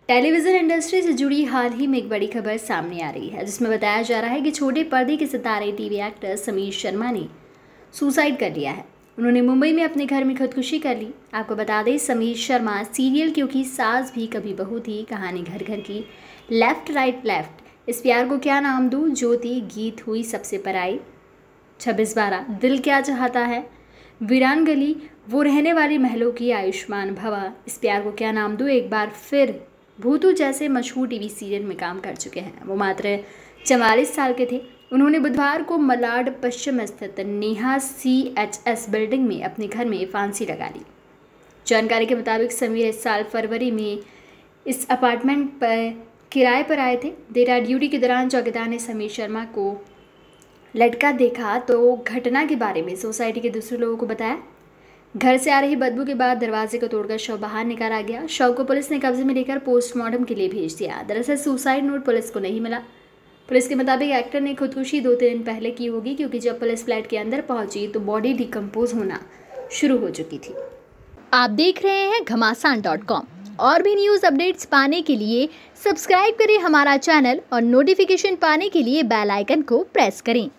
Television industry से जुड़ी हाल ही में एक बड़ी खबर सामने आ रही है, जिसमें बताया जा रहा है कि छोटे पर्दे के सितारे टीवी एक्टर समीर शर्मा ने सुसाइड कर लिया है। उन्होंने मुंबई में अपने घर में खुदकुशी कर ली। आपको बता दें, समीर शर्मा सीरियल क्योंकि सास भी कभी बहू थी, कहानी घर घर की, लेफ्ट राइट लेफ्ट, इस प्यार को क्या नाम दूँ, ज्योति, गीत हुई सबसे पराई, 26/12, दिल क्या चाहता है, वीरान गली, वो रहने वाली महलों की, आयुष्मान भवा, इस प्यार को क्या नाम दूँ, एक बार फिर, भूतू जैसे मशहूर टीवी सीरियल में काम कर चुके हैं। वो मात्र 44 साल के थे। उन्होंने बुधवार को मलाड पश्चिम स्थित नेहा CHS बिल्डिंग में अपने घर में फांसी लगा ली। जानकारी के मुताबिक समीर इस साल फरवरी में इस अपार्टमेंट पर किराए पर आए थे। देर रात ड्यूटी के दौरान चौकीदार ने समीर शर्मा को लटका देखा तो घटना के बारे में सोसाइटी के दूसरे लोगों को बताया। घर से आ रही बदबू के बाद दरवाजे को तोड़कर शव बाहर निकाला गया। शव को पुलिस ने कब्जे में लेकर पोस्टमार्टम के लिए भेज दिया। दरअसल सुसाइड नोट पुलिस को नहीं मिला। पुलिस के मुताबिक एक्टर ने खुदकुशी 2 दिन पहले की होगी, क्योंकि जब पुलिस फ्लैट के अंदर पहुंची तो बॉडी डिकम्पोज होना शुरू हो चुकी थी। आप देख रहे हैं घमासान.com। और भी न्यूज़ अपडेट्स पाने के लिए सब्सक्राइब करें हमारा चैनल और नोटिफिकेशन पाने के लिए बेल आइकन को प्रेस करें।